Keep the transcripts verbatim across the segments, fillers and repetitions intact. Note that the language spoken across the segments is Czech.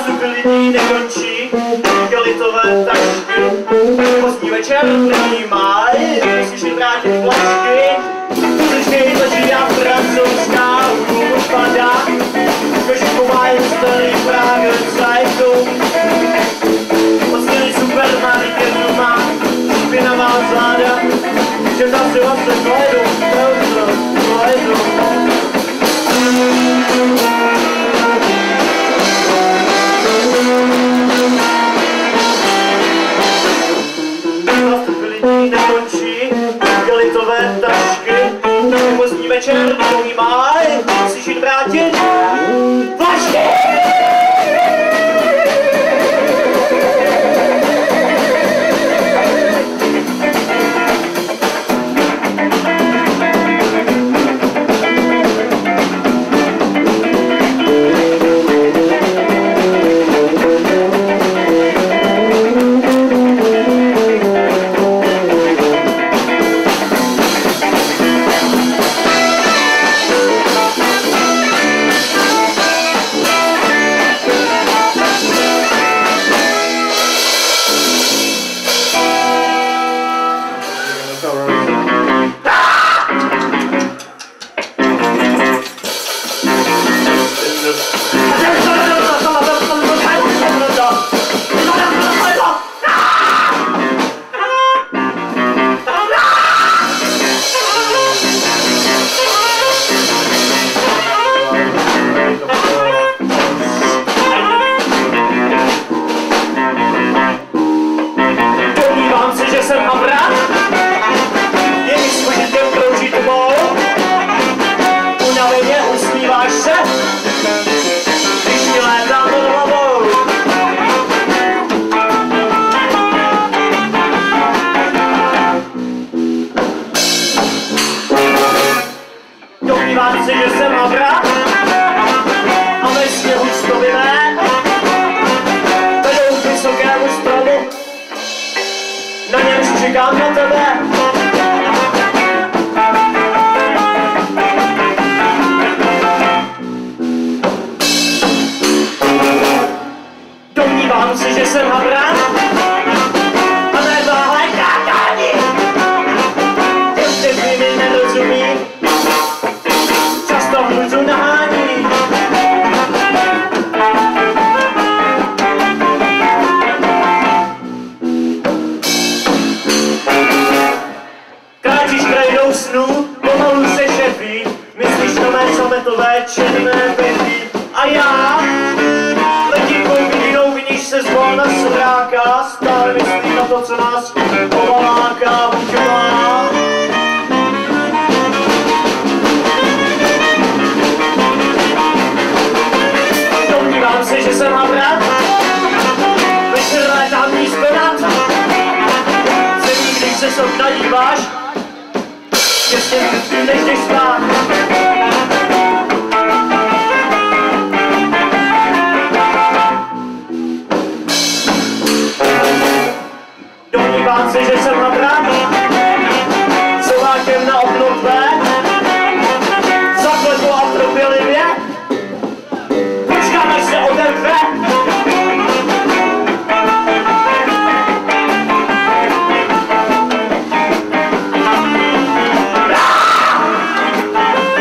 Zástupy lidí nekončí, gelitové tašky. Pozdní večer, první máj, musíš vrátit flašky. Slyšej, leží a francouzská hudbu padá. Kožku mají starý Prague Zeitung. Poslední supermarketu má špinavá záda. Že tam si vlastně kledu, kledu, kledu. Zástupy lidí nekončí, gelitové tašky. Pozdní večer, druhý máj, musíš jít vrátit flašky! Domnívám se, že jsem havra a ve sněhu stoviné vedou k vysokému stromu, na němž čekám na tebe. Domnívám se, že jsem havra a neváhaj kádání, těm, kteří mi nerozumí. Často hluzu nahání. Kráčíš krajinou snů, pomalu se šepí, myslíš na mé sametové černé pětí. A já letím kou vidíš se zvolna sráka, stále myslí na to, co nás povaláká, buď má. Domnívám se, že jsem havra, večer létám ní zbedat. Zemí, když se z okna díváš, těsně než jdeš spát. Domnívám se, že jsem havra, sovákem na okno tvé, zaklepo a trpělivě. Počkám, až se otevře. Ah!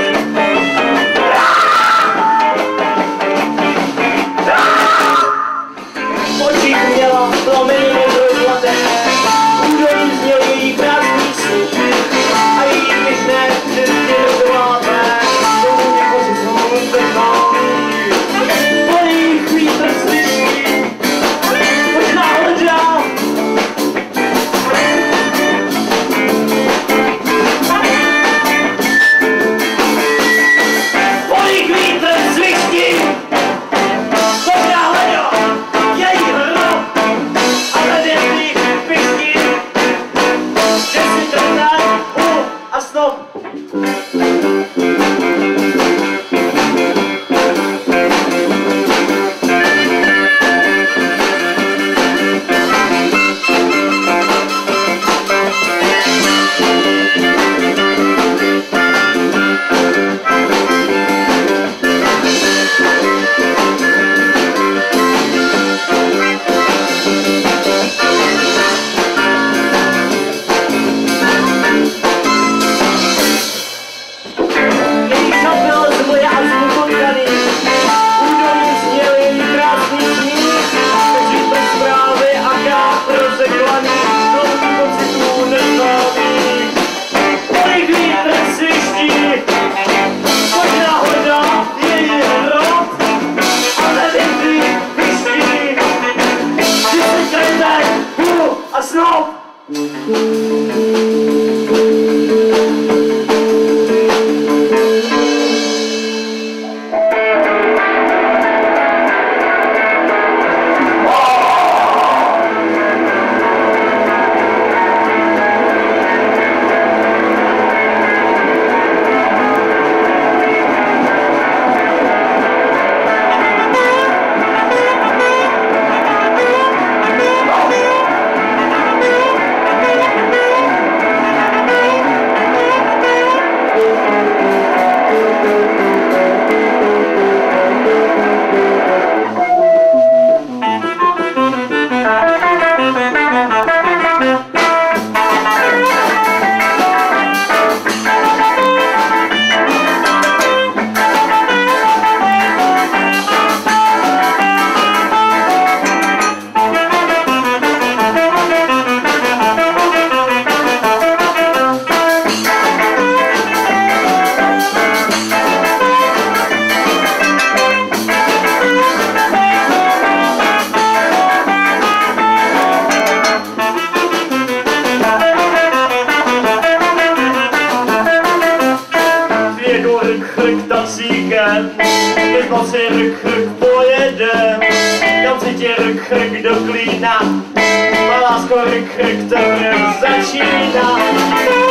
Když moc je ryk, ryk pojede, kam si tě ryk, ryk do klína, má lásko ryk, ryk teprve začíná.